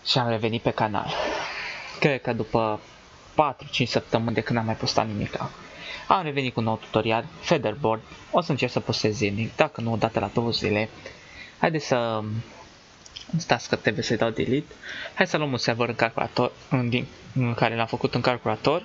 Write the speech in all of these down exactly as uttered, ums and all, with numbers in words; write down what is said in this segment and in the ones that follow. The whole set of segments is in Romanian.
Și am revenit pe canal. Cred că după patru cinci săptămâni de când am mai postat nimic. Am revenit cu un nou tutorial, Featherboard. O să încerc să postez zilnic, dacă nu o dată la două zile. Haideți să... Stați că trebuie să-i dau delete. Hai să luăm un server în calculator, în, din, în care l-am făcut în calculator.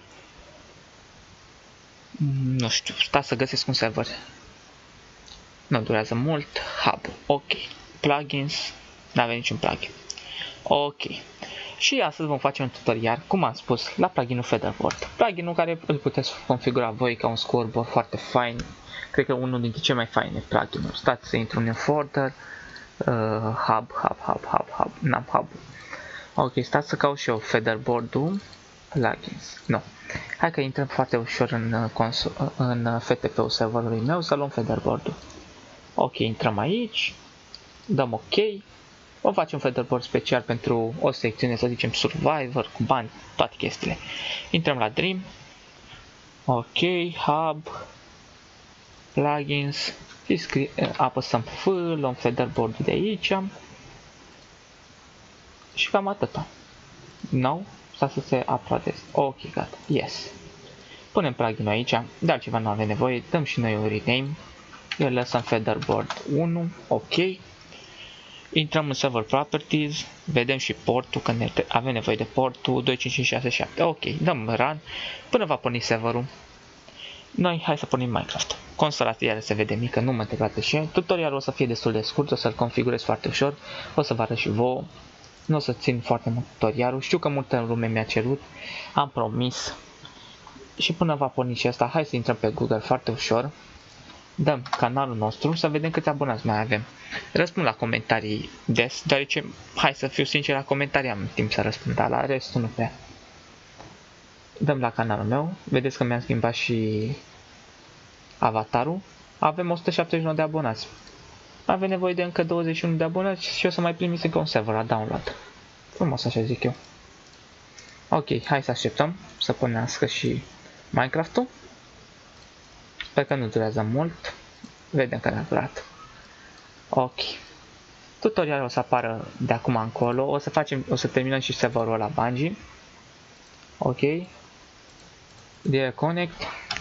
Nu știu, stați să găsesc un server. Nu durează mult. Hub, ok. Plugins, n-avem niciun plugin. Ok. Și astăzi vom face un tutorial, cum am spus, la pluginul Featherboard. Pluginul care îl puteți configura voi ca un scoreboard foarte fain. Cred că unul dintre cele mai faine pluginuri. Stați să intru în folder. Uh, hub, hub, hub, hub, hub. N-am hub. Ok, stați să caut și eu Featherboard-ul. Plugins. Nu. Hai că intrăm foarte ușor în, în F T P-ul serverului meu să luăm Featherboard-ul. Ok, intrăm aici. Dăm ok. Vom face un Featherboard special pentru o secțiune, să zicem Survivor, cu bani, toate chestiile. Intrăm la Dream. Ok, Hub, Plugins, și scrie, apăsăm F, luăm Featherboard de aici. Și cam atâta. No? Sau să se uploadeze. Ok, gata. Yes. Punem pluginul aici, de altceva nu avem nevoie, dăm și noi un rename. Eu lăsăm Featherboard unu, ok. Intrăm în Server Properties, vedem și portul, că ne avem nevoie de portul doi cinci cinci șase șapte. Ok, dăm run până va porni serverul. Noi hai să pornim Minecraft. Consola iară se vede mică, nu mă degradă și eu. Tutorialul o să fie destul de scurt, o să-l configurez foarte ușor, o să vă arăt și vouă. Nu o să țin foarte mult tutorialul, știu că multă lume mi-a cerut, am promis. Și până va porni și asta, hai să intrăm pe Google foarte ușor. Dăm canalul nostru să vedem câți abonați mai avem. Răspund la comentarii des, deoarece, hai să fiu sincer, la comentarii am timp să răspund, dar la restul nu prea. Dăm la canalul meu, vedeți că mi-am schimbat și avatarul. Avem o sută șaptezeci și nouă de abonați. Avem nevoie de încă douăzeci și unu de abonați și o să mai primiți încă un server la download. Frumos, așa zic eu. Ok, hai să așteptăm să pornească și Minecraft-ul. Sper că nu durează mult. Vedem că ne-a durat. Ok. Tutorialul o să apară de acum încolo. O să facem, o să terminăm și serverul la Bungie. Ok. Direct connect.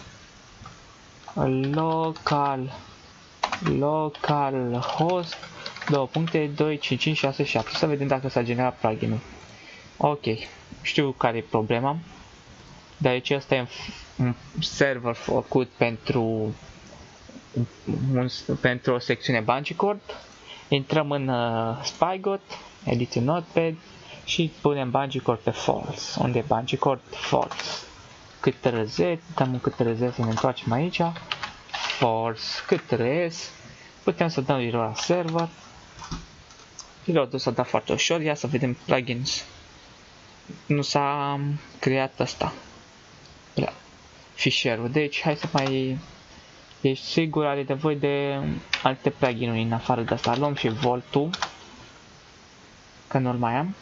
Local. Local host. două puncte doi cinci cinci șase șapte. Să vedem dacă s-a generat pluginul. Ok. Știu care e problema. Deoarece ăsta e un server făcut pentru, un, pentru o secțiune Bungie Cord. Intrăm în uh, Spygot, ediție Notepad și punem Bungie Cord pe false. Unde e Bungie Cord? False. Cât reset, dăm un cât reset să ne întoarcem aici. False. Cât res. Putem să dăm reload la server. Reload-ul s-a dat foarte ușor. Ia să vedem plugins. Nu s-a creat asta. Fișierul. Deci, hai să mai... Ești sigur, are nevoie de alte plugin-uri în afară de asta. Luăm și Voltul, că nu-l mai am.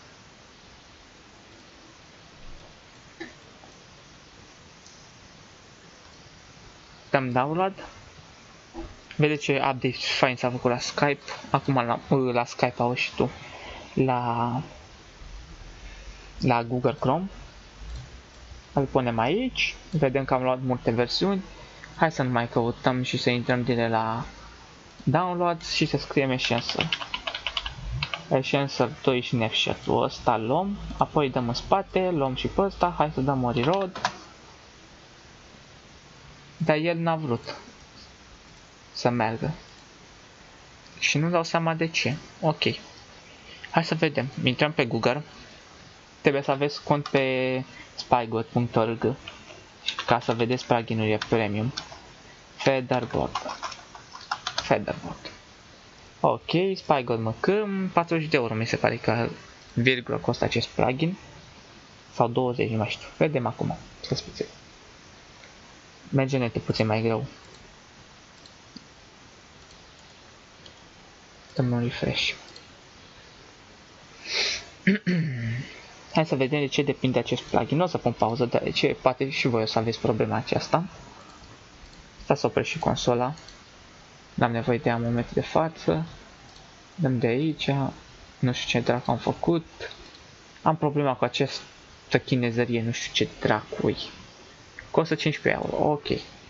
Dăm download. Vedeți ce update fain s-a făcut la Skype. Acum la, la Skype auzi și tu. La... La Google Chrome. Îl punem aici, vedem că am luat multe versiuni. Hai să nu mai căutăm și să intrăm direct la Downloads și să scriem Essential. Essential doi și Snapshot-ul ăsta luăm, apoi dăm în spate, luăm și pe ăsta, hai să dăm o reload. Dar el n-a vrut să meargă. Și nu dau seama de ce. Ok. Hai să vedem. Intrăm pe Google. Trebuie să aveți cont pe spygot punct org ca să vedeți pluginurile premium. Featherboard. Featherboard. Ok, Spygot M C, patruzeci de euro mi se pare că virgulă costă acest plugin. Sau douăzeci, nu mai știu. Vedem acum. Să spițe. Merge netul puțin mai greu. Dăm un refresh. Hai să vedem de ce depinde acest plugin. Nu o să pun pauză, deoarece poate și voi o să aveți problema aceasta. Stați să opresc și consola. N-am nevoie de ea în momentul de față. Dăm de aici. Nu știu ce dracu am făcut. Am problema cu această chinezărie, nu știu ce dracui. Costă cincisprezece euro, ok.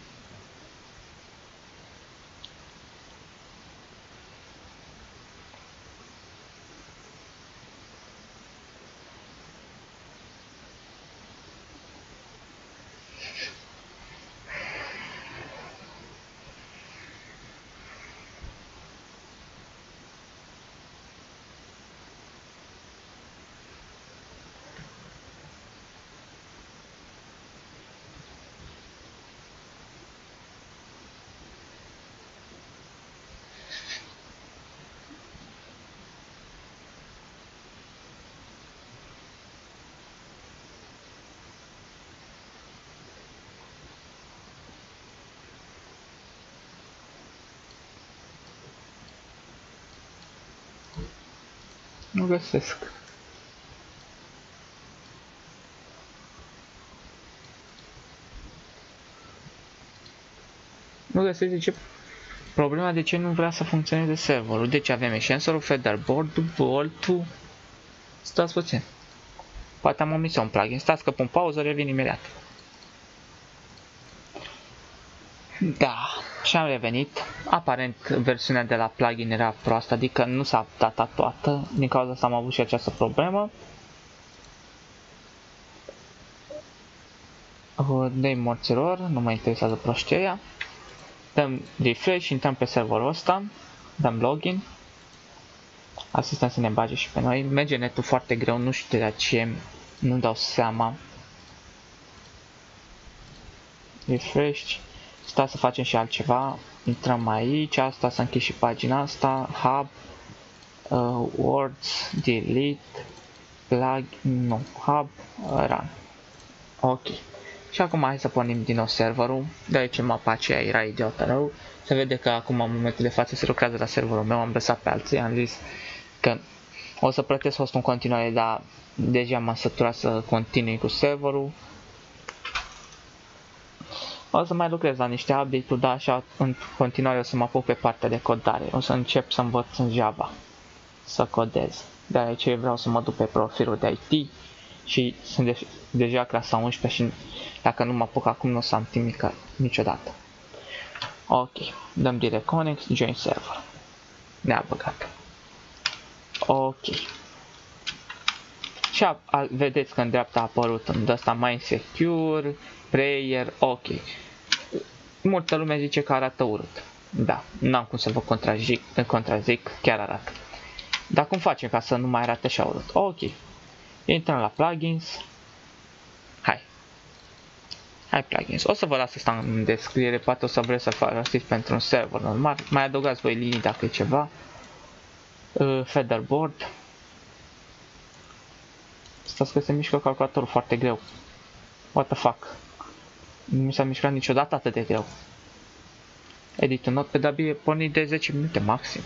Nu găsesc. Nu găsesc de ce... Problema de ce nu vrea să funcționeze serverul. Deci avem Ascensorul, Featherboard, Bolt-ul... Stați puțin. Poate am omis un plugin. Stați că pun pauză, revin imediat. Da, și am revenit. Aparent versiunea de la plugin era proastă, adică nu s-a updatat toată. Din cauza asta am avut și această problemă. Dăm morților, nu mă interesează proștia. Dăm refresh, intrăm pe serverul ăsta. Dăm login. Asistăm să ne bage și pe noi. Merge netul foarte greu, nu știu de ce. Nu dau seama. Refresh. Sta să facem și altceva. Intrăm aici, asta să închid și pagina asta. Hub. Uh, words. Delete. Plug. Nu. Hub. Run. Ok. Și acum hai să pornim din nou serverul. De aici mapa aceea era idiotă rău. Se vede că acum în momentul de față se lucrează la serverul meu. Am lăsat pe alții. Am zis că o să plătesc hostul în continuare, dar deja m-am săturat să continui cu serverul. O să mai lucrez la niște update-uri, dar așa în continuare o să mă apuc pe partea de codare. O să încep să învăț în Java să codez. De aici vreau să mă duc pe profilul de I T și sunt de deja clasa unsprezece și dacă nu mă apuc acum nu o să am timp niciodată. Ok, dăm direct connect, join server. Ne-a băgat. Ok. Și a, a, vedeți că în dreapta a apărut în ăsta mai secure, prayer, ok. Multă lume zice că arată urât. Da, n-am cum să vă contrazic, contrazic, chiar arată. Dar cum facem ca să nu mai arate așa urât? Ok. Intrăm la plugins. Hai. Hai plugins. O să vă las asta în descriere, poate o să vreți să folosiți pentru un server normal. Mai adăugați voi linii dacă e ceva. Uh, Featherboard. Stați că se mișcă calculatorul foarte greu. What the fuck? Nu mi s-a mișcat niciodată atât de greu. Edit un notepad e pornit de zece minute maxim.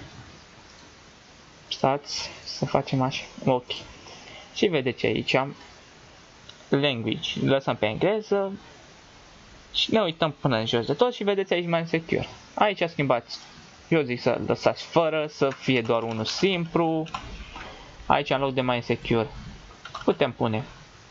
Stați să facem așa. Ok. Și vedeți aici language. Lăsăm pe engleză. Și ne uităm până în jos de tot și vedeți aici mai secure. Aici schimbați. Eu zic să lăsați fără, să fie doar unul simplu. Aici în loc de mai secure putem pune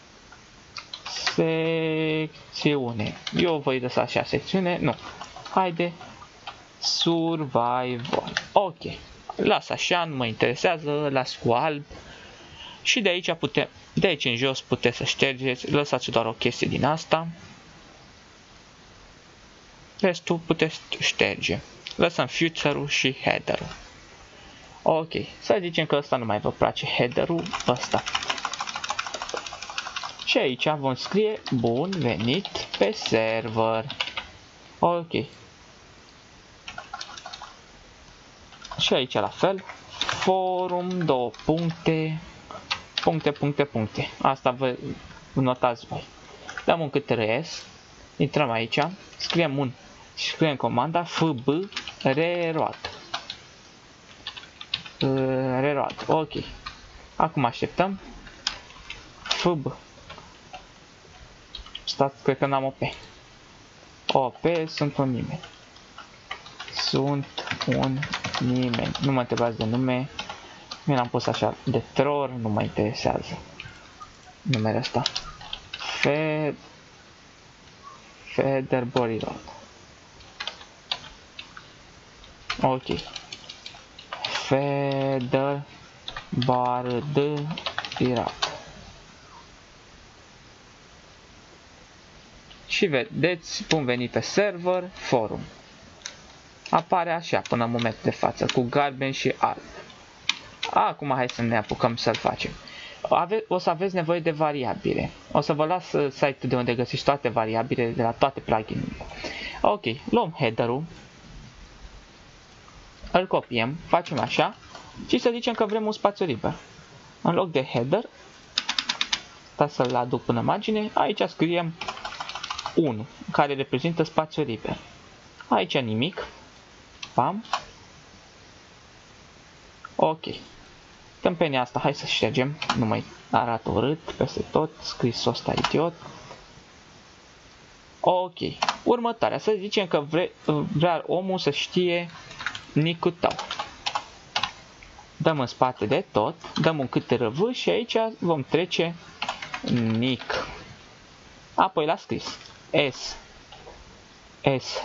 secțiune. Eu voi lăsa așa secțiune. Nu. Haide. Survival. Ok. Las așa, nu mă interesează. Las cu alb. Și de aici putem, de aici în jos puteți să ștergeți. Lăsați doar o chestie din asta. Restul puteți șterge. Lăsăm future-ul și header-ul. Ok. Să zicem că ăsta nu mai vă place, header-ul ăsta. Și aici vom scrie bun venit pe server. Ok. Și aici la fel. Forum, două puncte. Puncte, puncte, puncte. Asta vă notați voi. Dăm un cât res. Intrăm aici. Scriem un. Scriem comanda fb reroad. Reroad. Ok. Acum așteptăm. Fb. Stați, cred că n-am O P. O P, sunt un nimeni. Sunt un nimeni. Nu mă întrebați de nume. Mi l-am pus așa de troll, nu mă interesează. numele ăsta. Fed... Feather body rod. Ok. Feather board rod. Și vedeți, bun venit pe server, forum. Apare așa până în momentul de față, cu galben și alb. Acum hai să ne apucăm să-l facem. Ave o să aveți nevoie de variabile. O să vă las site-ul de unde găsiți toate variabilele de la toate plugin-urile. Ok, luăm header-ul, îl copiem, facem așa și să zicem că vrem un spațiu liber. În loc de header, stați să-l aduc până în margine, aici scriem unu, care reprezintă spațiu liber. Aici nimic. Pam. Ok. Tâmpenia asta, hai să ștergem, nu mai arată urât peste tot, scrisul ăsta idiot. Ok. Următoarea, să zicem că vre, vrea omul să știe nick-ul tău. Dăm în spate de tot, dăm un cât rv și aici vom trece nick. Apoi la scris S S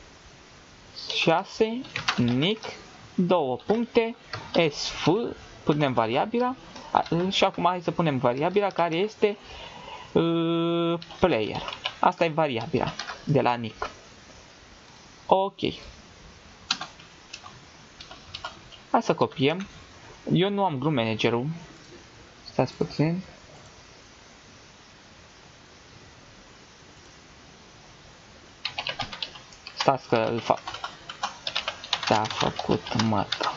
șase nick două puncte sf, punem variabila și acum hai să punem variabila care este uh, player. Asta e variabila de la nick. Ok. Hai să copiem. Eu nu am group manager-ul. Stați puțin. Stați că îl fac. S-a făcut măta.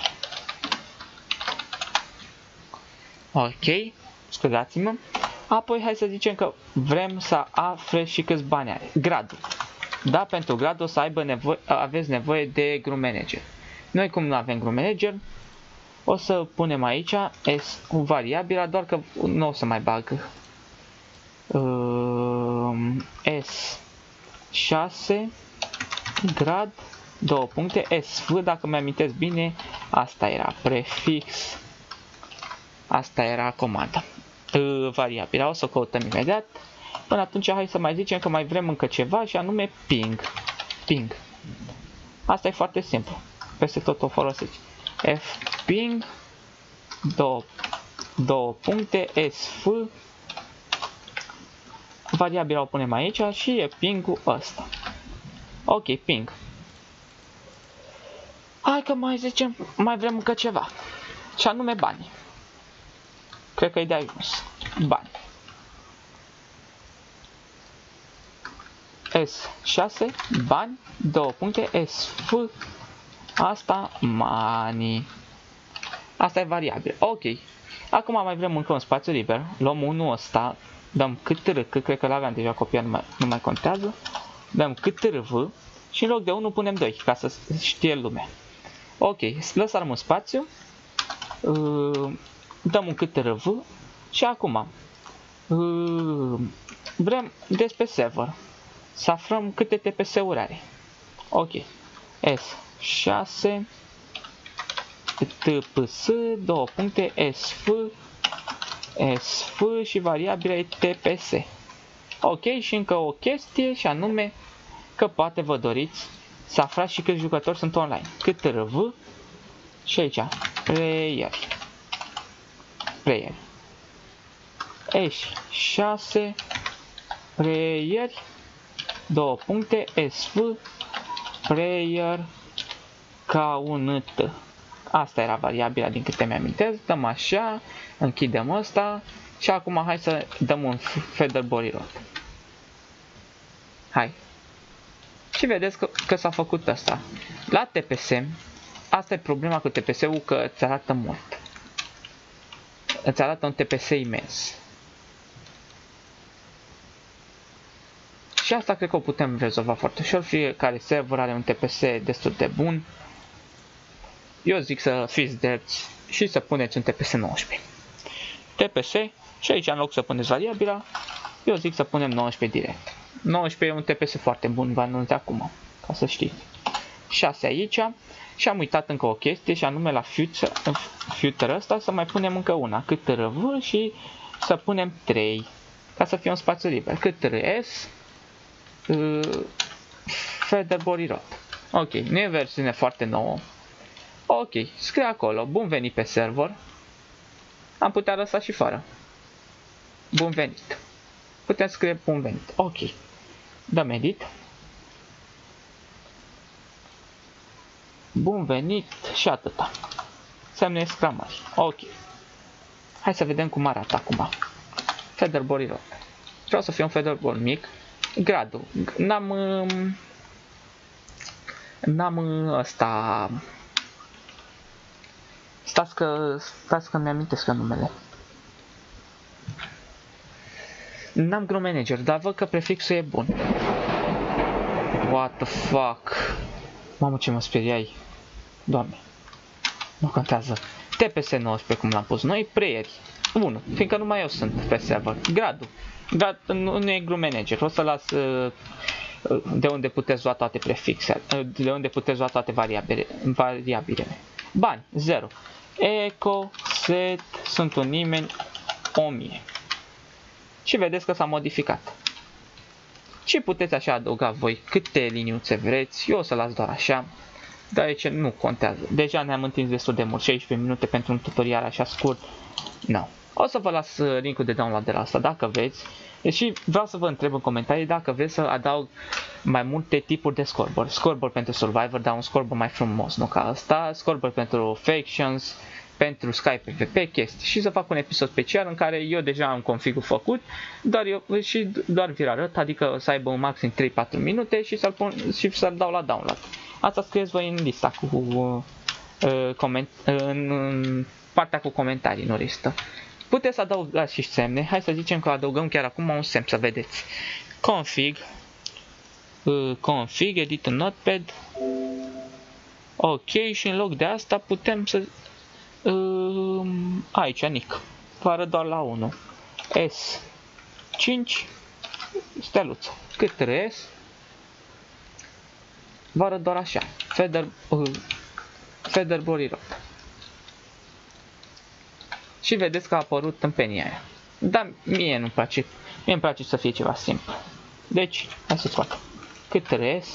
Ok, scuzați-mă. Apoi hai să zicem că vrem să afle și câți bani are. Gradul. Da, pentru grad o să aibă nevoie, aveți nevoie de group manager. Noi cum nu avem group manager, o să punem aici S, un variabil, doar că nu o să mai bag. Uh, S șase grad două puncte sf, dacă mi-amintesc bine, asta era prefix, asta era comanda, uh, variabila, o să o căutăm imediat. Până atunci hai să mai zicem că mai vrem încă ceva și anume ping. Ping. Asta e foarte simplu, peste tot o folosiți. F ping două, două puncte sf, variabila o punem aici și e ping-ul ăsta. Ok, ping. Hai că mai zicem, mai vrem încă ceva. Și anume bani. Cred că e de ajuns. Bani. S șase, bani, două puncte, sf, asta, money. Asta e variabil. Ok. Acum mai vrem încă un spațiu liber. Luăm unul ăsta, dăm cât r, că cred că l-aveam deja copiat, nu mai, nu mai contează. Dăm cât rv și în loc de unu punem doi, ca să știe lumea. Ok, lăsăm un spațiu, dăm un cât rv și acum vrem despre server, să aflăm câte T P S-uri are. Ok, S șase T P S, două puncte, sf, sf și variabila e T P S. Ok, și încă o chestie și anume că poate vă doriți să aflați și câți jucători sunt online. Cât rv și aici player. Player. S șase player, două puncte, sf, player ca un t. Asta era variabila din câte mi-amintesc. Dăm așa, închidem asta și acum hai să dăm un feather body rod. Hai. Și vedeți că, că s-a făcut asta. La T P S, asta e problema cu T P S-ul, că îți arată mult. Îți arată un T P S imens. Și asta cred că o putem rezolva foarte ușor. Fiecare server are un T P S destul de bun. Eu zic să fiți drepți și să puneți un T P S nouăsprezece. T P S și aici în loc să puneți variabila, eu zic să punem nouăsprezece direct. nouăsprezece e un T P S foarte bun, vă anunț acum, ca să știți. șase aici și am uitat încă o chestie și anume la future, future ăsta să mai punem încă una, cât rv și să punem trei, ca să fie un spațiu liber. Cât S, uh, Featherbody Road. Ok, nu e versiune foarte nouă. Ok, scrie acolo, bun venit pe server. Am putea lăsa și fără. Bun venit. Putem scrie bun venit. Ok. Dăm edit. Bun venit și atâta. Semne exclamări. Ok. Hai să vedem cum arată acum. Featherbody Road. Vreau să fie un featherball mic. Gradul. N-am... N-am ăsta... Stați că... Stați că mi-am amintesc numele. N-am Grow Manager, dar văd că prefixul e bun. What the fuck? Mamă, ce mă speriai. Doamne. Nu contează. T P S nouăsprezece, cum l-am pus noi, preieri. unu. Fiindcă numai eu sunt pe server. Gradul. Grad, nu, nu e Grow Manager. O să las uh, de unde puteți lua toate prefixele. Uh, de unde puteți lua toate variabile, variabilele. Bani. zero. Echo, set, sunt un nimeni, o mie. Și vedeți că s-a modificat. Și puteți așa adăuga voi câte liniuțe vreți. Eu o să las doar așa. Dar aici nu contează. Deja ne-am întins destul de mult. șaisprezece minute pentru un tutorial așa scurt. Nu. O să vă las linkul de download de la asta dacă vreți. Și vreau să vă întreb în comentarii dacă vreți să adaug mai multe tipuri de scoreboard. Scoreboard pentru Survivor, dar un scoreboard mai frumos, nu ca asta. Scoreboard pentru Factions, pentru Sky PvP, chestii. Și să fac un episod special în care eu deja am configul făcut, dar eu și doar vi-l arăt, adică să aibă un maxim trei patru minute și să-l pun și să-l dau la download. Asta scrieți voi în lista cu uh, coment, uh, în partea cu comentarii, nu listă. Puteți adăuga și semne. Hai să zicem că adăugăm chiar acum un semn, să vedeți. Config uh, config, edit în notepad. Ok, și în loc de asta putem să uh, aici, nic. Vă arăt doar la unu. S cinci steluță. Cât S? Vă arăt doar așa. Feather, uh, Featherbody Road. Și vedeți că a apărut tâmpenia aia. Dar mie nu-mi place. Mie îmi place să fie ceva simplu. Deci, hai să scoatem. Cât S?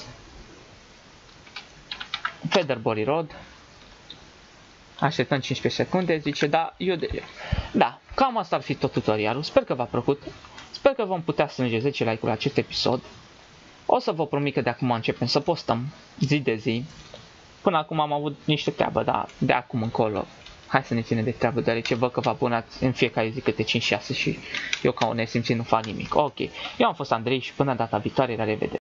Featherbody Road. Așteptăm cincisprezece secunde, zice, da, eu de... Da, cam asta ar fi tot tutorialul. Sper că v-a plăcut. Sper că vom putea strânge zece like-uri la acest episod. O să vă promit că de acum începem să postăm zi de zi. Până acum am avut niște treabă, dar de acum încolo hai să ne ținem de treabă, deoarece văd că vă abonați în fiecare zi câte cinci șase și eu ca un nesimțit nu fac nimic. Ok, eu am fost Andrei și până data viitoare, la revedere!